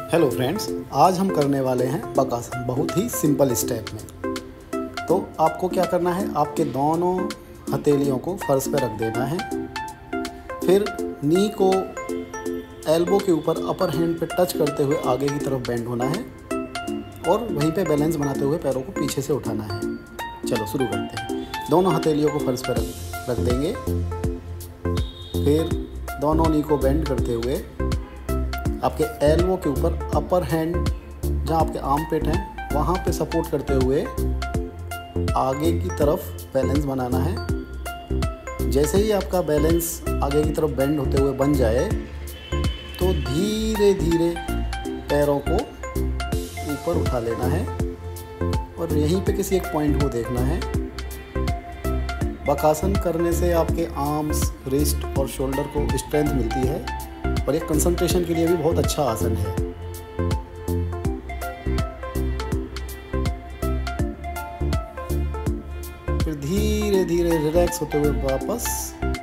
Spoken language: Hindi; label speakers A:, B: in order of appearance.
A: हेलो फ्रेंड्स, आज हम करने वाले हैं बकासन, बहुत ही सिंपल स्टेप में। तो आपको क्या करना है, आपके दोनों हथेलियों को फर्श पर रख देना है। फिर नी को एल्बो के ऊपर अपर हैंड पे टच करते हुए आगे की तरफ बेंड होना है और वहीं पे बैलेंस बनाते हुए पैरों को पीछे से उठाना है। चलो शुरू करते हैं। दोनों हथेलियों को फर्श पर रख देंगे। फिर दोनों नी को बेंड करते हुए आपके एल्बो के ऊपर अपर हैंड जहाँ आपके आर्म पेट हैं वहाँ पे सपोर्ट करते हुए आगे की तरफ बैलेंस बनाना है। जैसे ही आपका बैलेंस आगे की तरफ बेंड होते हुए बन जाए तो धीरे धीरे पैरों को ऊपर उठा लेना है और यहीं पे किसी एक पॉइंट को देखना है। बकासन करने से आपके आर्म्स, रिस्ट और शोल्डर को स्ट्रेंथ मिलती है और ये कंसंट्रेशन के लिए भी बहुत अच्छा आसन है। फिर धीरे धीरे रिलैक्स होते हुए वापस